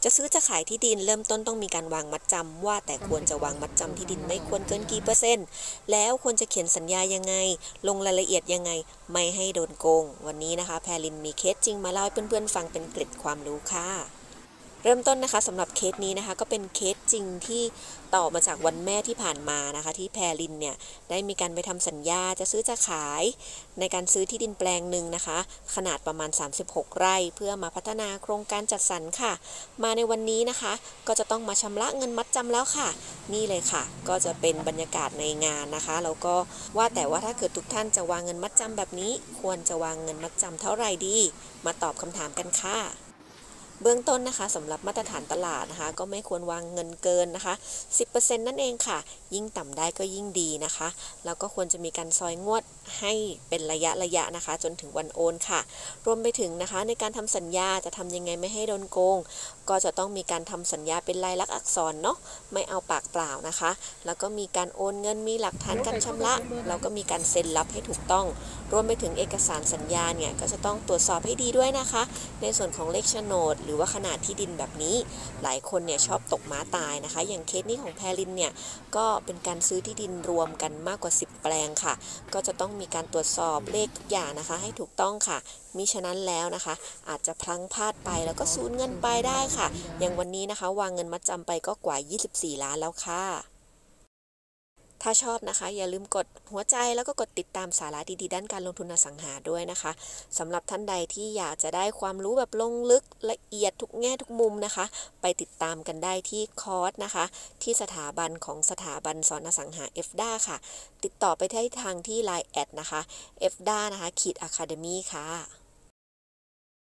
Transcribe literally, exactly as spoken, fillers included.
จะซื้อจะขายที่ดินเริ่มต้นต้องมีการวางมัดจำว่าแต่ควรจะวางมัดจำที่ดินไม่ควรเกินกี่เปอร์เซ็นต์แล้วควรจะเขียนสัญญายังไงลงรายละเอียดยังไงไม่ให้โดนโกงวันนี้นะคะแพรลินมีเคสจริงมาเล่าให้เพื่อนๆฟังเป็นเกร็ดความรู้ค่ะเริ่มต้นนะคะสำหรับเคสนี้นะคะก็เป็นเคสจริงที่ต่อมาจากวันแม่ที่ผ่านมานะคะที่แพรลินเนี่ยได้มีการไปทำสัญญาจะซื้อจะขายในการซื้อที่ดินแปลงหนึ่งนะคะขนาดประมาณสามสิบหกไร่เพื่อมาพัฒนาโครงการจัดสรรค่ะมาในวันนี้นะคะก็จะต้องมาชำระเงินมัดจำแล้วค่ะนี่เลยค่ะก็จะเป็นบรรยากาศในงานนะคะแล้วก็ว่าแต่ว่าถ้าเกิดทุกท่านจะวางเงินมัดจำแบบนี้ควรจะวางเงินมัดจำเท่าไหร่ดีมาตอบคำถามกันค่ะเบื้องต้นนะคะสำหรับมาตรฐานตลาดนะคะก็ไม่ควรวางเงินเกินนะคะ สิบเปอร์เซ็นต์ นั่นเองค่ะยิ่งต่ำได้ก็ยิ่งดีนะคะแล้วก็ควรจะมีการซอยงวดให้เป็นระยะระยะนะคะจนถึงวันโอนค่ะรวมไปถึงนะคะในการทำสัญญาจะทำยังไงไม่ให้โดนโกงก็จะต้องมีการทำสัญญาเป็นลายลักษณ์อักษรเนาะไม่เอาปากเปล่านะคะแล้วก็มีการโอนเงินมีหลักฐานการชำระแล้วก็มีการเซ็นรับให้ถูกต้องรวมไปถึงเอกสารสัญญาเนี่ยก็จะต้องตรวจสอบให้ดีด้วยนะคะในส่วนของเลขโฉนดหรือว่าขนาดที่ดินแบบนี้หลายคนเนี่ยชอบตกม้าตายนะคะอย่างเคสนี้ของแพรลินเนี่ยก็เป็นการซื้อที่ดินรวมกันมากกว่าสิบแปลงค่ะก็จะต้องมีการตรวจสอบเลขทุกอย่างนะคะให้ถูกต้องค่ะมิฉะนั้นแล้วนะคะอาจจะพลั้งพลาดไปแล้วก็สูญเงินไปได้ค่ะอย่างวันนี้นะคะวางเงินมัดจำไปก็กว่ายี่สิบสี่ล้านแล้วค่ะถ้าชอบนะคะอย่าลืมกดหัวใจแล้วก็กดติดตามสาระดีๆด้านการลงทุนอสังหาด้วยนะคะสำหรับท่านใดที่อยากจะได้ความรู้แบบลงลึกละเอียดทุกแง่ทุกมุมนะคะไปติดตามกันได้ที่คอร์สนะคะที่สถาบันของสถาบันสอนอสังหา เอฟ ดี เอ ค่ะติดต่อไปที่ทางที่ ไลน์ แอดนะคะ เอฟ ดี เอ นะคะขีด อะคาเดมี่ ค่ะ